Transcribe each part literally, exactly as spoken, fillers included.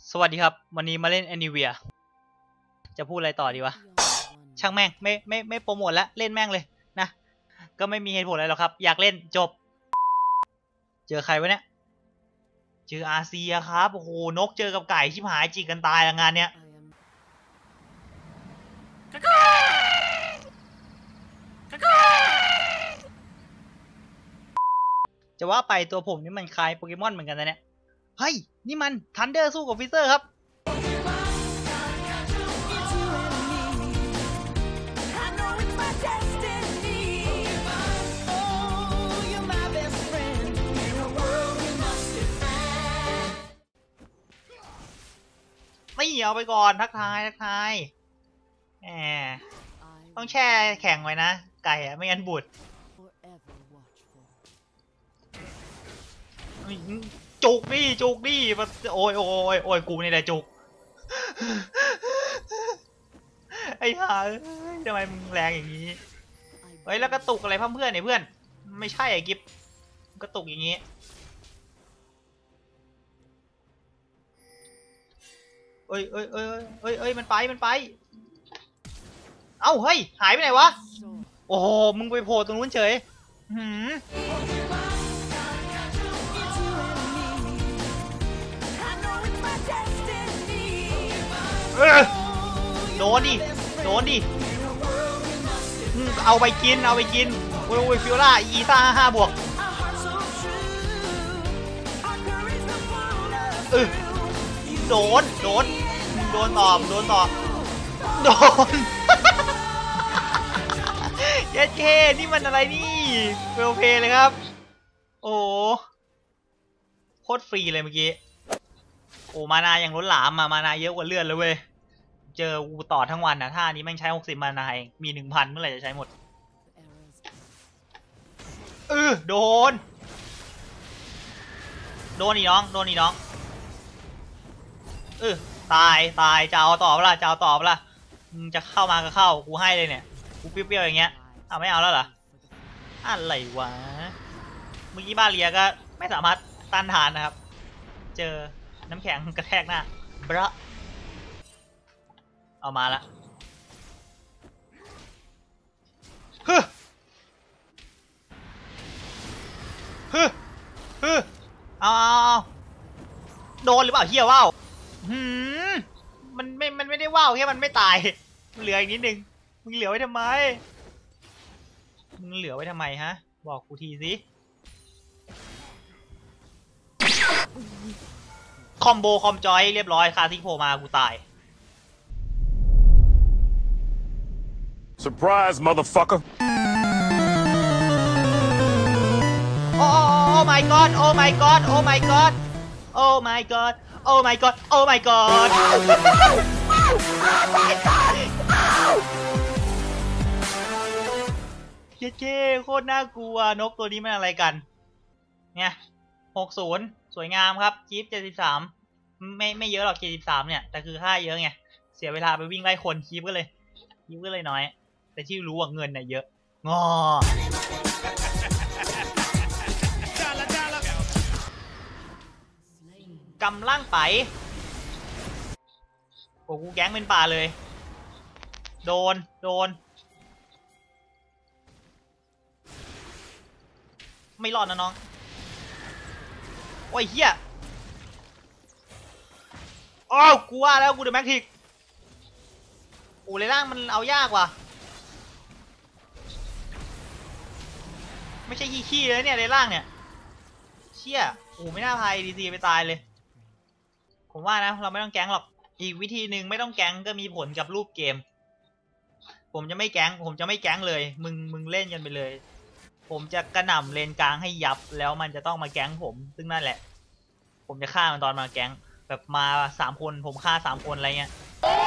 สวัสดีครับวันนี้มาเล่น Anivia จะพูดอะไรต่อดีวะช่างแม่งไม่ไม่ไม่โปรโมทแล้วเล่นแม่งเลยนะก็ไม่มีเหตุผลอะไรหรอกครับอยากเล่นจบเจอใครวะเนี่ยเจออาเซียครับโอ้โหนกเจอกับไก่ชิบหายจีกันตายละงานเนี้ยจะว่าไปตัวผมนี่มันคล้ายโปเกมอนเหมือนกันนะเนี่ยเฮ้ยนี่มันทันเดอร์สู้กับฟิเซอร์ครับไม่เอาไปก่อนทักทายทักทายแหมต้องแช่แข็งไว้นะไก่อะไม่งั้นบูดจุกดิจุกดิโอ้ยโอ้ยโอ้ยกูนี่แหละจุกไอ้ห่าทำไมมึงแรงอย่างนี้เฮ้ยแล้วกระตุกอะไรเพื่อนเนี่ยเพื่อนไม่ใช่ไอ้กิฟกระตุกอย่างนี้เอ้ยเอ้ยเอ้ยเอ้ยเอ้ยมันไปมันไปเอ้าเฮ้ยหายไปไหนวะโอ้โหมึงไปโผล่ตรงนู้นเฉยหืมโดนดิโดนดิเอาไปกินเอาไปกินโอ้ยฟิโอล่าอีซ่าห้าบวกเออโดนโดนโดนตอบโดนตอบโดนเย้เท่นี่มันอะไรนี่เฟลเพย์เลยครับโอ้โคตรฟรีเลยเมื่อกี้โอ้มานาอย่างล้นหลามมามานาเยอะกว่าเลือดเลยเว้ยเจอกูต่อทั้งวันนะท่านี้แม่งใช้หกสิบมานาเองมีหนึ่งพันเมื่อไหร่จะใช้หมดเออโดนโดนอีน้องโดนอีน้องเออตายตายจะเอาต่อเปล่าจะเอาต่อเปล่ามึงจะเข้ามาก็เข้ากูให้เลยเนี่ยกูเปรี้ยวๆอย่างเงี้ยเอาไม่เอาแล้วเหรออะไรวะเมื่อกี้บาเลียก็ไม่สามารถต้านทานนะครับเจอน้ำแข็งกระแทกหน้าบระเอามาละฮึฮึฮึเอาเอาโดนหรือเปล่าเฮียว่าวหืมมันไม่มันไม่ได้ว่าวแค่มันไม่ตายมันเหลืออีกนิดนึงมึงเหลือไว้ทำไมมึงเหลือไว้ทำไมฮะบอกกูทีสิคอมโบคอมจอยเรียบร้อยคาซิโผล่มากูตาย Surprise, motherfucker! Oh my god! Oh my god! Oh my god! Oh my god! Oh my god! Oh my god! เย้เจ้โคตรน่ากลัวนกตัวนี้มันอะไรกันเนี่ยหกศูนย์สวยงามครับจีฟเจ็ดสิบสามไม่ไม่เยอะหรอกเจ็ดสิบสามเนี่ยแต่คือค่าเยอะไงเสียเวลาไปวิ่งไล่คนคีฟก็เลยคีฟก็เลยน้อยแต่ที่รู้ว่าเงินเนี่ยเยอะงอกำลังไปโอ้กูแก๊งเป็นป่าเลยโดนโดนไม่รอดนะน้องโอ้ยเฮียอ้าวกูว่าแล้วกูเดอะแม็กทิกโอ้เลยล่างมันเอายากว่ะไม่ใช่ขี้ๆเลยเนี่ยเลยล่างเนี่ยเชี่ยโอ้ไม่น่าพายดีซีไปตายเลยผมว่านะเราไม่ต้องแก๊งหรอกอีกวิธีหนึ่งไม่ต้องแก๊งก็มีผลกับรูปเกมผมจะไม่แก๊งผมจะไม่แก๊งเลยมึงมึงเล่นกันไปเลยผมจะกระหน่ำเลนกลางให้ยับแล้วมันจะต้องมาแก๊งผมซึ่งนั่นแหละผมจะฆ่ามันตอนมาแก๊งแบบมาสามคนผมฆ่าสามคนอะไรเงี้ย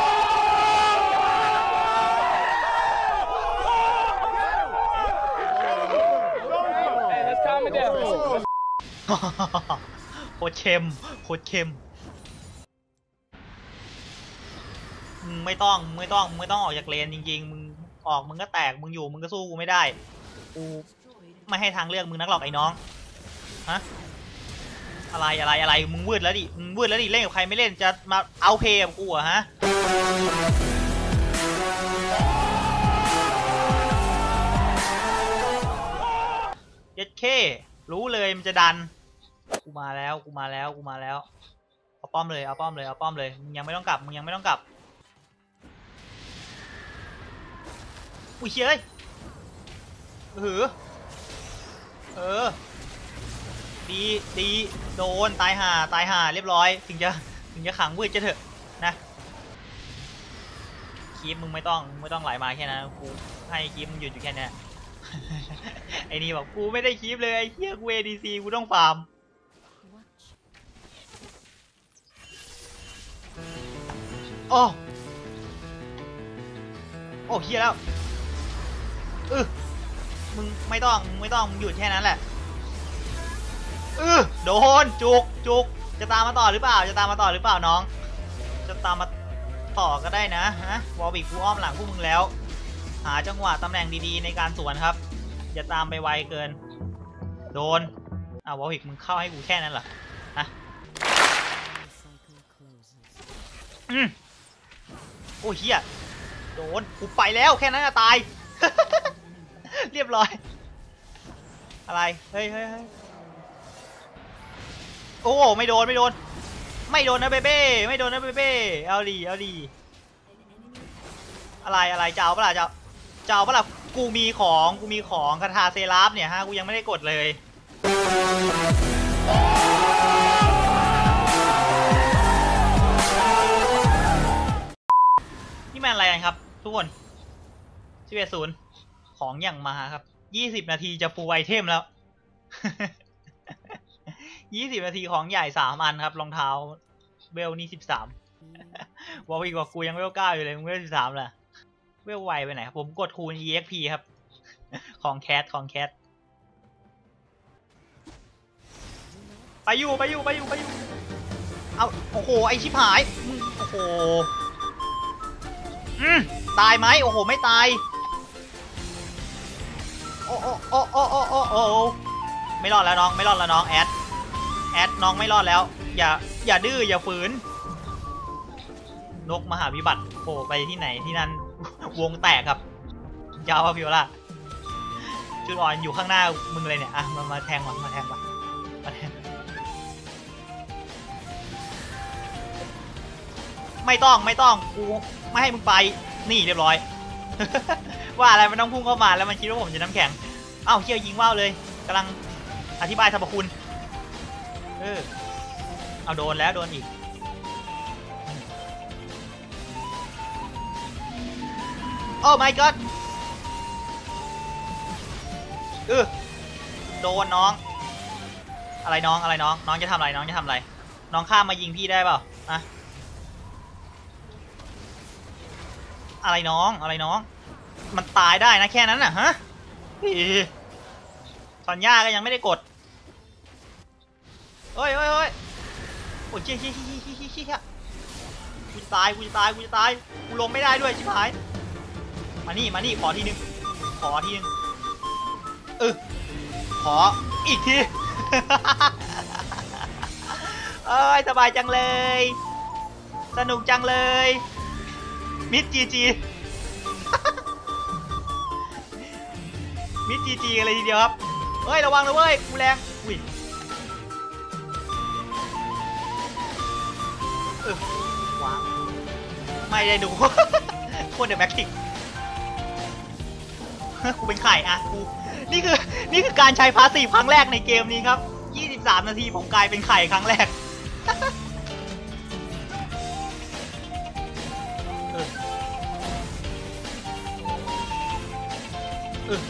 โคตรเค็มโคตรเค็มมึงไม่ต้องไม่ต้องไม่ต้องออกจากเลนจริงๆมึงออกมึงก็แตกมึงอยู่มึงก็สู้กูไม่ได้กูไม่ให้ทางเลือกมึงนักหรอกไอ้น้องฮะอะไรอะไรอะไรมึงวืดแล้วดิมึงวืดแล้วดิเล่นกับใครไม่เล่นจะมาเอาเพย์กับกูอะฮะเจ็ดเครู้เลยมันจะดันกูมาแล้วกูมาแล้วกูมาแล้วเอาป้อมเลยเอาป้อมเลยเอาป้อมเลยมึงยังไม่ต้องกลับมึงยังไม่ต้องกลับอุ้ยเชี่ยเลยเออเออดีดีโดนตายห่าตายห่าเรียบร้อยถึงจะถึงจะขังวืดจะเถอะนะคีบมึงไม่ต้องไม่ต้องไหลมาแค่นั้นกูให้คีบมึงหยุดอยู่แค่นี้ ไอ้นี่บอกกูไม่ได้คีบเลยไอ้เหี้ยกู เอ ดี ซี กูต้องฟาร์มโอ้โอ้เฮียแล้วเออมึงไม่ต้องมึงไม่ต้องมึงหยุดแค่นั้นแหละเออโดนจุกจุกจะตามมาต่อหรือเปล่าจะตามมาต่อหรือเปล่าน้องจะตามมาต่อก็ได้นะฮะวอลบิกกูอ้อมหลังพวกมึงแล้วหาจังหวะตำแหน่งดีๆในการสวนครับอย่าตามไปไวเกินโดนอ่าวอลบิกมึงเข้าให้กูแค่นั้นเหรอฮะอืมโอ้เฮียโดนกูไปแล้วแค่นั้นจะตาย เรียบร้อยอะไรเฮ้ยเฮ้ยโอ้ไม่โดนไม่โดนไม่โดนนะเบเบ้ไม่โดนนะเบเบ้เอาดีเอาดีอะไรอะไรเจ้าปะล่ะเจ้าเจ้าปะล่ะกูมีของกูมีของคาถาเซราฟเนี่ยฮะกูยังไม่ได้กดเลยนี่มันอะไรกันครับทุกคนสิบเอ็ดศูนย์ของอย่างมาครับยี่สิบนาทีจะฟูลไอเทมแล้ว ยี่สิบนาทีของใหญ่สามอันครับรองเท้าเวลนี่สิบสามวอลอีกว่ากูยังเวลเก้าอยู่เลยมึงเวลสิบสามแหละเวลไวไปไหนผมกดคูณ อี เอ็กซ์ พี ครับของแคทของแคทไปอยู่ไปอยู่ไปอยู่ไปอยู่เอาโอ้โหไอชิบหายโอ้โหอืมตายไหมโอ้โหไม่ตายโอ้โอ้โอ้โอ้โอ้โอ้โอ้ไม่รอดแล้วน้องไม่รอดแล้วน้องแอดแอดน้องไม่รอดแล้วอย่าอย่าดื้ออย่าฝืนนกมหาวิบัติโผล่ไปที่ไหนที่นั่นวงแตกครับยาวพิวล่าจุดอ่อนอยู่ข้างหน้ามึงเลยเนี่ยอ่ะมามาแทงมามาแทงมามาแทงไม่ต้องไม่ต้องกูไม่ให้มึงไปนี่เรียบร้อย ว่าอะไรมันต้องพุ่งเข้ามาแล้วมันคิดว่าผมจะน้ำแข็งเอ้าเขี้ยวยิงว่าวเลยกำลังอธิบายสรรพคุณเออเอาโดนแล้วโดนอีกโอ้ my god เออโดนน้องอะไรน้องอะไรน้องน้องจะทำอะไรน้องจะทำอะไรน้องข้ามมายิงพี่ได้เปล่าอะอะไรน้องอะไรน้องมันตายได้นะแค่นั้นน่ะฮะสัญญาก็ยังไม่ได้กดเฮ้ยเฮ้ยเฮ้ยโอ้ยเชี่ยเชี่ยเชี่ยเชี่ยเชี่ยเชี่ยกูจะตายกูจะตายกูจะตายกูลงไม่ได้ด้วยชิบหายมานี่มานี่ขอทีนึงขอทีนึงเออขออีกทีเอ้ยสบายจังเลยสนุกจังเลยมิดจีจีมิดจีจีอะไรทีเดียวครับเฮ้ยระวังนะเว้ยกูแรงอุ้ยเออว้าวไม่ได้ดูโคตรเดอะแม็กทิกกูเป็นไข่อะกูนี่คือนี่คือการใช้พาสซีฟครั้งแรกในเกมนี้ครับยี่สิบสามนาทีผมกลายเป็นไข่ครั้งแรกเออเออ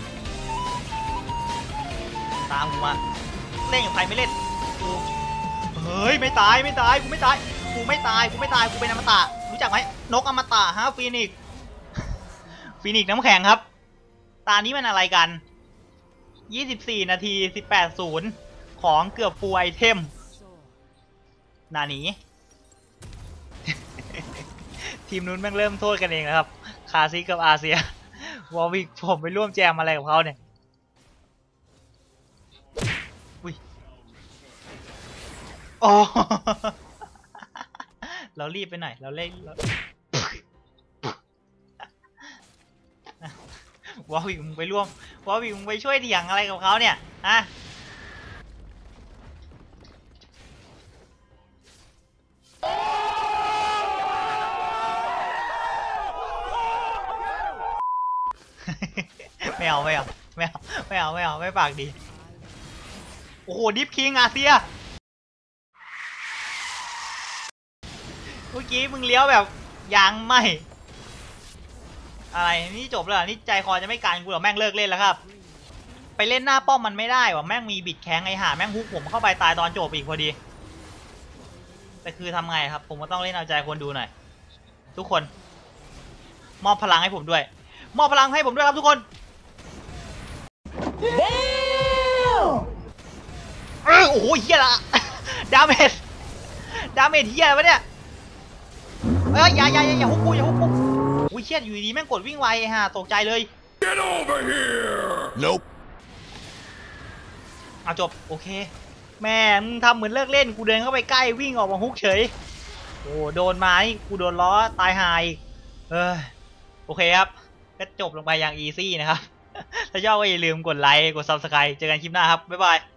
ตามกูมาเล่นกับใครไม่เล่นกูเฮ้ยไม่ตายไม่ตายกูไม่ตายกูไม่ตายกูไม่ตายกูเป็นอมตะรู้จักไหมนกอมตะฮะฟีนิกซ์ฟีนิกซ์น้ำแข็งครับตานี้มันอะไรกันยี่สิบสี่นาทีสิบแปดศูนย์ของเกือบฟูลไอเทมนานี้ ทีมนู้นแม่งเริ่มโทษกันเองแล้วครับคาซิกับอาเซียวอลวิกผมไปร่วมแจมอะไรกับเขาเนี่ยโอ้เรารีบไปหน่อยเราเล่นเราวอลวิกมึงไปร่วมวอลวิกมึงไปช่วยเถียงอะไรกับเขาเนี่ยฮะไม่เอาไม่เอาไม่เอาไม่เอาไม่เอาไม่ปากดีโอ้โหดิฟคิงอาเซียเมื่อกี้มึงเลี้ยวแบบยางไหมอะไรนี่จบแล้วนี่ใจคอจะไม่การกูหรอแม่งเลิกเล่นแล้วครับไปเล่นหน้าป้อมมันไม่ได้ว่ะแม่งมีบิดแข้งไอ้ห่าแม่งฮุกผมเข้าไปตายตอนจบอีกพอดีแต่คือทำไงครับผมก็ต้องเล่นเอาใจคนดูหน่อยทุกคนมอบพลังให้ผมด้วยมอบพลังให้ผมด้วยครับทุกคนเออโอ้โหเฮียละดาเมจดาเมจเฮียอะไรวะเนี่ยเอ้ยอย่าอย่าอย่าฮุกกูอย่าฮุกกูอุ้ยเฮียอยู่ดีแม่งกดวิ่งไวฮะตกใจเลย Get over here! Nope. เอาจบโอเคแม่มึงทำเหมือนเลิกเล่นกูเดินเข้าไปใกล้วิ่งออกมาฮุกเฉยโอ้โดนมานี่กูโดนล้อตายหายเออโอเคครับก็จบลงไปอย่างอีซี่นะครับถ้าชอบก็อย่าลืมกดไลค์กด ซับสไครบ์ เจอกันคลิปหน้าครับบ๊ายบาย